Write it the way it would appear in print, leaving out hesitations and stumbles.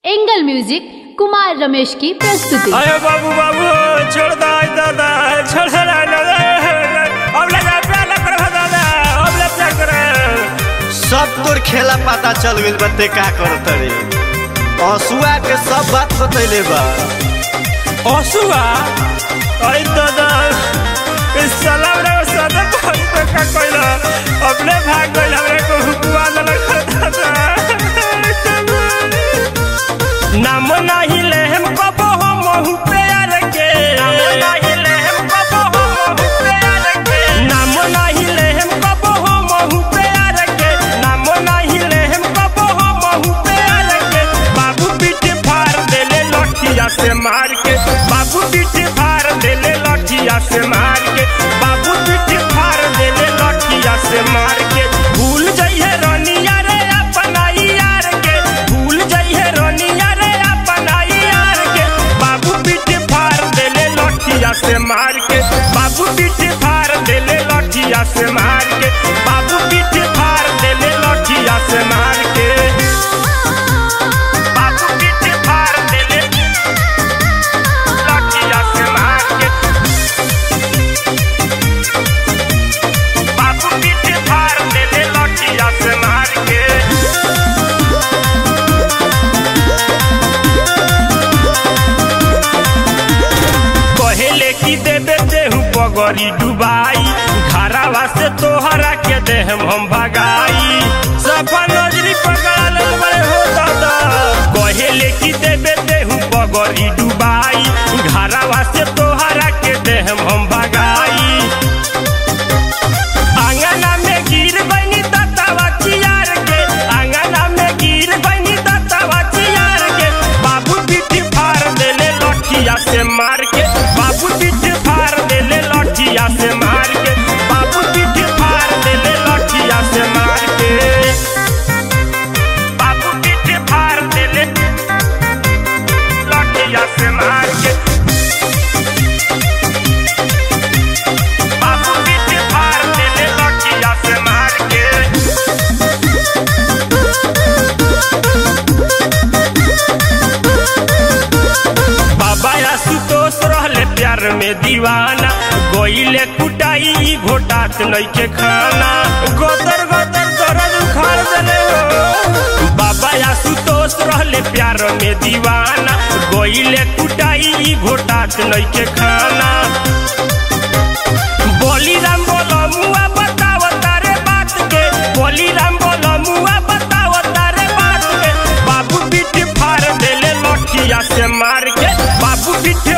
Angle music Kumar Ramesh की प्रस्तुति। अरे बाबू बाबू छोड़ दो दादा, छोड़ सब तोर खेला पता चल गइल बते का करत रे। असुआ के सब बात बतैले बा। असुआ अरे दादा इस सलाम रे सदा फोन पे का कोइला अपने भाग गइल हमरे को हुकुआ ललक दादा। नाम नहीं ले हम कबो हम महु प्यार के, नाम नहीं ले हम कबो हम महु प्यार के, नाम नहीं ले हम कबो हम महु प्यार के, नाम नहीं ले हम कबो हम महु प्यार के। बाबू पीठ फाड़ देले लठिया से मार के, बाबू पीठ फाड़ देले लठिया से मार के, बाबू पीठ फाड़ देले लठिया से मार के। भूल जाइए रनिया रे अपना यार के, भूल जाइए रनिया रे अपना यार के। बाबू पीठ फाड़ देले लठिया से मार के, बाबू पीठ फाड़ देले लठिया से मार के, बाबू पीठ फाड़ देले लठिया से मार के। बाबू पीठ फाड़ देले लठिया से मार के, बाबू पीठ फाड़ देले लठिया से मार के। कहेले की देबे देहू पगड़ी डुबाई, घरावा से तोहरा के देहम हम भगाई। सफा नजरी पकड़ा ले बड़े हो दादा। कहेले की देबे देहू पगड़ी डुबाई, घरावा से तोहरा के देहम हम भगाई। आंगना में गिर बनी दत्तावा चियार के, आंगना में गिर बनी दत्तावा चियार के। बाबू पीठ फाड़ देले लठिया से मार के, बाबू पीठ फाड़ देले लठिया से मार के, बाबू पीठ फाड़ देले लठिया से मार के, बाबू पीठ फाड़ देले लठिया से मार के, बाबू पीठ फाड़ देले लठिया से मार के। बाबा आशुतोष रहले प्यार में दीवाना, गोइले कुटाई घोटात नइखे खाना, गोतर गोतर दर्द उखाड़ देले हो। बाबा आशुतोष रहले प्यार में दीवाना, गोइले कुटाई घोटात नइखे खाना। बोलीराम बोलो मुआ बताओ तारे बात के, बोलीराम बोलो मुआ बताओ तारे बात के। बाबू पीठ फाड़ देले लठिया से मार के, बाबू पीठ